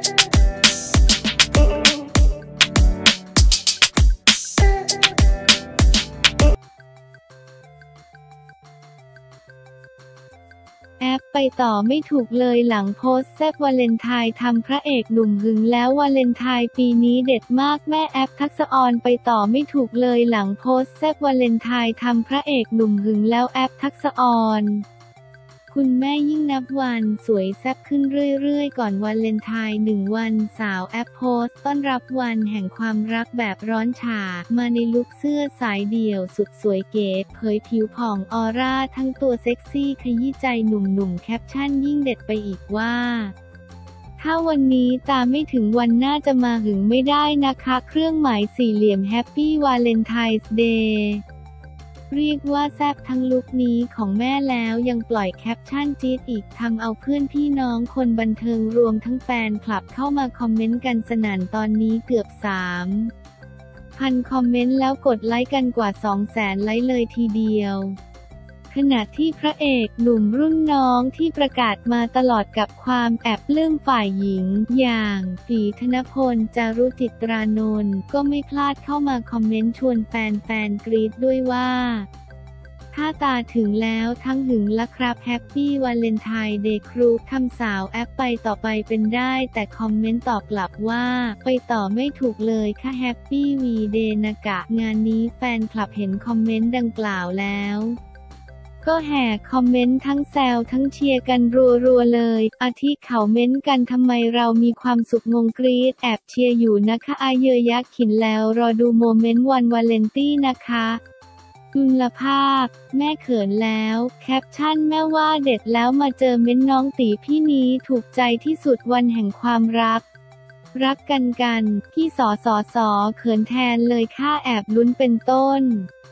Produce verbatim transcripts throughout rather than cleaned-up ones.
แอปไปต่อไม่ถูกเลยหลังโพสต์แซ่บวาเลนไทน์ทำพระเอกหนุ่มหึงแล้ววาเลนไทน์ปีนี้เด็ดมากแม่แอปทักษะออนไปต่อไม่ถูกเลยหลังโพสต์แซ่บวาเลนไทน์ทำพระเอกหนุ่มหึงแล้วแอปทักษะออนคุณแม่ยิ่งนับวันสวยแซ่บขึ้นเรื่อยๆก่อนวาเลนไทน์หนึ่งวันสาวแอปโพสต์ต้อนรับวันแห่งความรักแบบร้อนฉ่ามาในลุคเสื้อสายเดี่ยวสุดสวยเก๋เผยผิวผ่องออร่าทั้งตัวเซ็กซี่ขยี้ใจหนุ่มๆแคปชั่นยิ่งเด็ดไปอีกว่าถ้าวันนี้ตามไม่ถึงวันน่าจะมาหึงไม่ได้นะคะเครื่องหมายสี่เหลี่ยมแฮปปี้วาเลนไทน์เดย์เรียกว่าแซ่บทั้งลุคนี้ของแม่แล้วยังปล่อยแคปชั่นจี๊ดอีกทำเอาเพื่อนพี่น้องคนบันเทิงรวมทั้งแฟนคลับเข้ามาคอมเมนต์กันสนั่นตอนนี้เกือบสามพันคอมเมนต์แล้วกดไลค์กันกว่าสองแสนไลค์เลยทีเดียวขณะที่พระเอกหนุ่มรุ่นน้องที่ประกาศมาตลอดกับความแอบปลื้มฝ่ายหญิงอย่างศรีธนพลจารุจิตรานนท์ก็ไม่พลาดเข้ามาคอมเมนต์ชวนแฟนๆกรี๊ดด้วยว่าถ้าตาถึงแล้วทั้งหึงละครับแฮปปี้วาเลนไทน์เดย์ครูทำสาวแอปไปต่อไปเป็นได้แต่คอมเมนต์ตอบกลับว่าไปต่อไม่ถูกเลยค่ะแฮปปี้วีเดย์นะกะงานนี้แฟนคลับเห็นคอมเมนต์ดังกล่าวแล้วก็แห่คอมเมนต์ทั้งแซวทั้งเชียร์กันรัวๆเลยอาทิเขาเม้นต์กันทำไมเรามีความสุขงงกรี๊ดแอบเชียร์อยู่นะคะอาเยอยักษ์ขินแล้วรอดูโมเมนต์วันวาเลนตี้นะคะกุลภาพแม่เขินแล้วแคปชั่นแม่ว่าเด็ดแล้วมาเจอเม้นน้องตีพี่นี้ถูกใจที่สุดวันแห่งความรักรักกันกันพี่สอสอสอเขินแทนเลยค่าแอบลุ้นเป็นต้น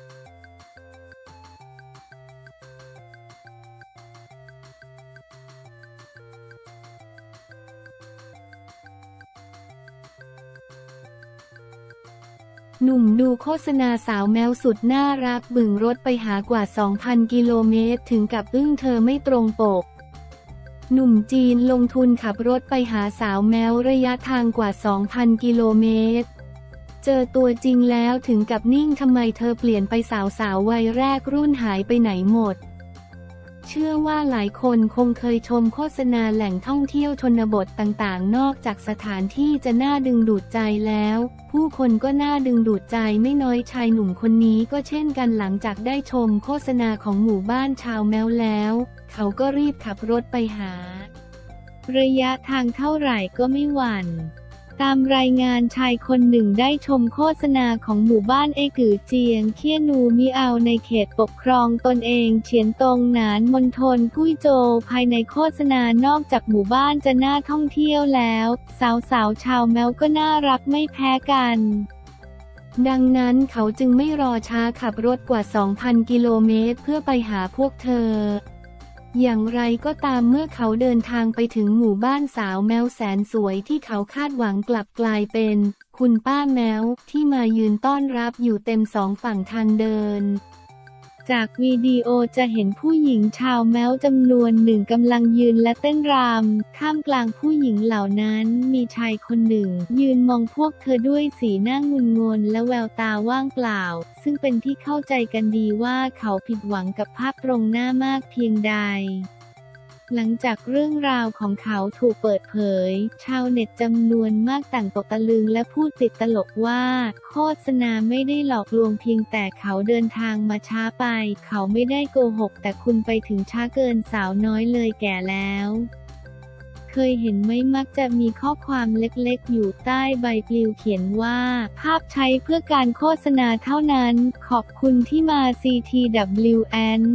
หนุ่มดูโฆษณาสาวแมวสุดน่ารักบึ่งรถไปหากว่า สองพัน กิโลเมตรถึงกับอึ้งเธอไม่ตรงปกหนุ่มจีนลงทุนขับรถไปหาสาวแมวระยะทางกว่า สองพัน กิโลเมตรเจอตัวจริงแล้วถึงกับนิ่งทำไมเธอเปลี่ยนไปสาวสาววัยแรกรุ่นหายไปไหนหมดเชื่อว่าหลายคนคงเคยชมโฆษณาแหล่งท่องเที่ยวชนบทต่างๆนอกจากสถานที่จะน่าดึงดูดใจแล้วผู้คนก็น่าดึงดูดใจไม่น้อยชายหนุ่มคนนี้ก็เช่นกันหลังจากได้ชมโฆษณาของหมู่บ้านชาวแมวแล้วเขาก็รีบขับรถไปหาระยะทางเท่าไหร่ก็ไม่หวั่นตามรายงานชายคนหนึ่งได้ชมโฆษณาของหมู่บ้านเอกือเจียงเคียนูมิเอาในเขตปกครองตนเองเฉียนตงหนานมณฑลกุ้ยโจวภายในโฆษณานอกจากหมู่บ้านจะน่าท่องเที่ยวแล้วสาวๆชาวแมวก็น่ารักไม่แพ้กันดังนั้นเขาจึงไม่รอช้าขับรถกว่า สองพัน กิโลเมตรเพื่อไปหาพวกเธออย่างไรก็ตามเมื่อเขาเดินทางไปถึงหมู่บ้านสาวแมวแสนสวยที่เขาคาดหวังกลับกลายเป็นคุณป้าแมวที่มายืนต้อนรับอยู่เต็มสองฝั่งทางเดินจากวิดีโอจะเห็นผู้หญิงชาวแมวจำนวนหนึ่งกำลังยืนและเต้นรำท่ามกลางผู้หญิงเหล่านั้นมีชายคนหนึ่งยืนมองพวกเธอด้วยสีหน้างุนงนและแววตาว่างเปล่าซึ่งเป็นที่เข้าใจกันดีว่าเขาผิดหวังกับภาพตรงหน้ามากเพียงใดหลังจากเรื่องราวของเขาถูกเปิดเผยชาวเน็ตจำนวนมากต่างตกตะลึงและพูดติดตลกว่าโฆษณาไม่ได้หลอกลวงเพียงแต่เขาเดินทางมาช้าไปเขาไม่ได้โกหกแต่คุณไปถึงช้าเกินสาวน้อยเลยแก่แล้วเคยเห็นไหมมักจะมีข้อความเล็กๆอยู่ใต้ใบปลิวเขียนว่าภาพใช้เพื่อการโฆษณาเท่านั้นขอบคุณที่มา ซี ที ดับเบิลยู เอ็น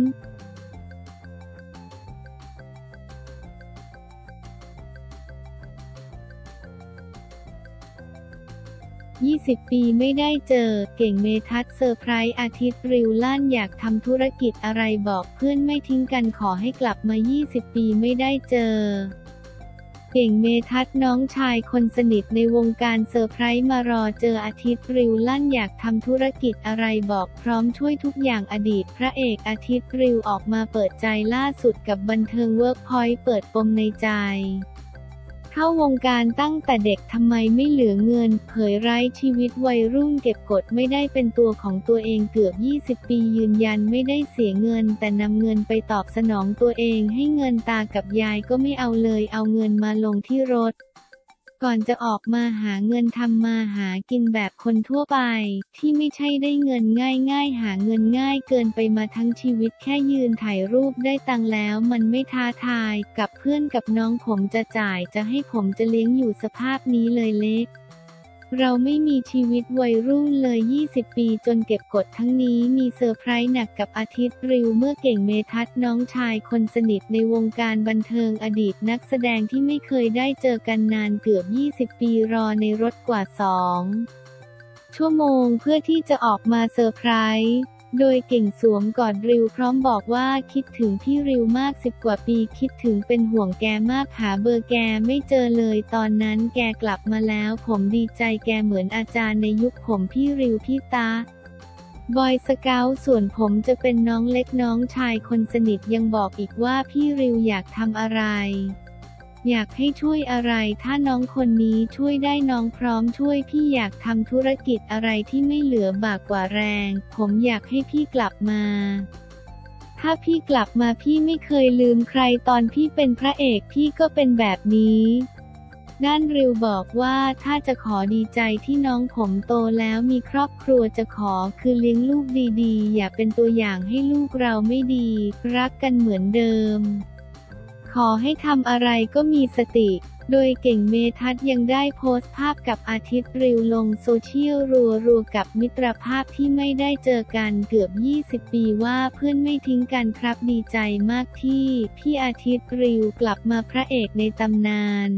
ยี่สิบ ปีไม่ได้เจอเก่งเมทัศน์เซอร์ไพรส์อาทิตย์ริวลั่นอยากทำธุรกิจอะไรบอกเพื่อนไม่ทิ้งกันขอให้กลับมายี่สิบปีไม่ได้เจอเก่งเมทัศน์น้องชายคนสนิทในวงการเซอร์ไพรส์มารอเจออาทิตย์ริวลั่นอยากทำธุรกิจอะไรบอกพร้อมช่วยทุกอย่างอดีตพระเอกอาทิตย์ริวออกมาเปิดใจล่าสุดกับบันเทิงเวิร์กพอยต์เปิดปมในใจทเข้าวงการตั้งแต่เด็กทำไมไม่เหลือเงินเผยไร้ชีวิตวัยรุ่นเก็บกดไม่ได้เป็นตัวของตัวเองเกือบยี่สิบปียืนยันไม่ได้เสียเงินแต่นำเงินไปตอบสนองตัวเองให้เงินตากับยายก็ไม่เอาเลยเอาเงินมาลงที่รถก่อนจะออกมาหาเงินทำมาหากินแบบคนทั่วไปที่ไม่ใช่ได้เงินง่ายๆหาเงินง่ายเกินไปมาทั้งชีวิตแค่ยืนถ่ายรูปได้ตังค์แล้วมันไม่ท้าทายกับเพื่อนกับน้องผมจะจ่ายจะให้ผมจะเลี้ยงอยู่สภาพนี้เลยเล็กเราไม่มีชีวิตวัยรุ่นเลยยี่สิบปีจนเก็บกดทั้งนี้มีเซอร์ไพรส์หนักกับอาทิตย์ริวเมื่อเก่งเมทัศน์น้องชายคนสนิทในวงการบันเทิงอดีตนักแสดงที่ไม่เคยได้เจอกันนานเกือบยี่สิบปีรอในรถกว่าสองชั่วโมงเพื่อที่จะออกมาเซอร์ไพรส์โดยเก่งสวมกอดริวพร้อมบอกว่าคิดถึงพี่ริวมากสิบกว่าปีคิดถึงเป็นห่วงแกมากหาเบอร์แกไม่เจอเลยตอนนั้นแกกลับมาแล้วผมดีใจแกเหมือนอาจารย์ในยุคผมพี่ริวพี่ตาบอยสเกาต์ส่วนผมจะเป็นน้องเล็กน้องชายคนสนิทยังบอกอีกว่าพี่ริวอยากทำอะไรอยากให้ช่วยอะไรถ้าน้องคนนี้ช่วยได้น้องพร้อมช่วยพี่อยากทำธุรกิจอะไรที่ไม่เหลือบากกว่าแรงผมอยากให้พี่กลับมาถ้าพี่กลับมาพี่ไม่เคยลืมใครตอนพี่เป็นพระเอกพี่ก็เป็นแบบนี้ด้านริวบอกว่าถ้าจะขอดีใจที่น้องผมโตแล้วมีครอบครัวจะขอคือเลี้ยงลูกดีๆอย่าเป็นตัวอย่างให้ลูกเราไม่ดีรักกันเหมือนเดิมขอให้ทำอะไรก็มีสติโดยเก่งเมทัศน์ยังได้โพสต์ภาพกับอาทิตย์ริวลงโซเชียลรัวๆกับมิตรภาพที่ไม่ได้เจอกันเกือบยี่สิบปีว่าเพื่อนไม่ทิ้งกันครับดีใจมากที่พี่อาทิตย์ริวกลับมาพระเอกในตำนาน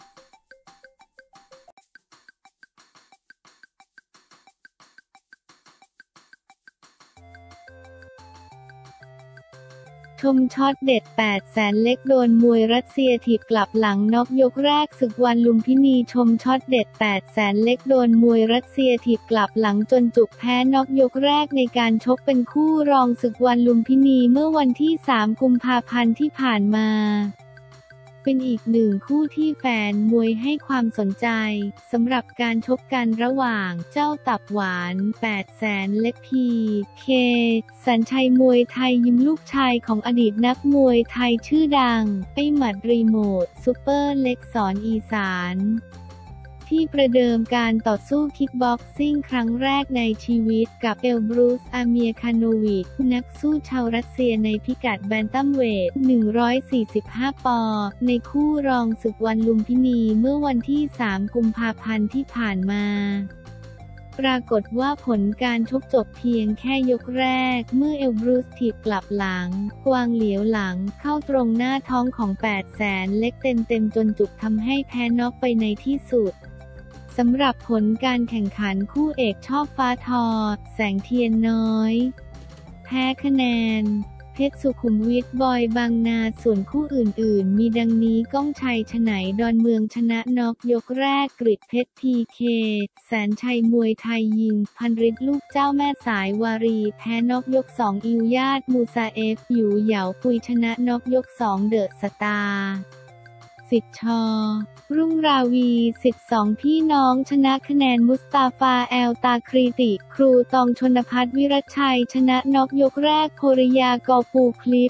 ชมช็อตเด็ดแปดแสนเล็กโดนมวยรัสเซียถีบกลับหลังน็อกยกแรกศึกวันลุมพินีชมช็อตเด็ดแปดแสนเล็กโดนมวยรัสเซียถีบกลับหลังจนจุกแพ้น็อกยกแรกในการชกเป็นคู่รองศึกวันลุมพินีเมื่อวันที่สามกุมภาพันธ์ที่ผ่านมาเป็นอีกหนึ่งคู่ที่แฟนมวยให้ความสนใจสำหรับการชกกันระหว่างเจ้าตับหวานแปดแสนเล็กพีเคสัญชัยมวยไทยยิมลูกชายของอดีตนักมวยไทยชื่อดังไอ้หมัดรีโมทซุปเปอร์เล็กสอนอีสานที่ประเดิมการต่อสู้คิกบ็อกซิ่งครั้งแรกในชีวิตกับเอลบรูซอาเมียคาโนวิชนักสู้ชาวรัสเซียในพิกัดแบนตัมเวทหนึ่งร้อยสี่สิบห้าปอนด์ในคู่รองศึกวันลุมพินีเมื่อวันที่สามกุมภาพันธ์ที่ผ่านมาปรากฏว่าผลการชกจบเพียงแค่ยกแรกเมื่อเอลบรูซถีบกลับหลังกวางเหลียวหลังเข้าตรงหน้าท้องของแปดแสนเล็กเต็มๆจนจุกทำให้แพ้น็อกไปในที่สุดสำหรับผลการแข่งขันคู่เอกช่อฟ้าทอแสงเทียนน้อยแพ้คะแนนเพชรสุขุมวิทบอยบางนาส่วนคู่อื่นๆมีดังนี้ก้องชัยฉไนดอนเมืองชนะน็อกยกแรกกฤษเพชรพีเคแสนชัยมวยไทยยิงพันฤทธิ์ลูกเจ้าแม่สายวารีแพ้น็อกยกสองอิวญาติมูซาเอฟอยู่เหยาปุยชนะน็อกยกสองเดอะสตาร์สิทธิ์ชอรุ่งราวีสิทธิ์สองพี่น้องชนะคะแนนมุสตาฟาแอลตาครีติครูตองชนภัทรวิรัชชัยชนะน็อกยกแรกโพริยากอปูคลิป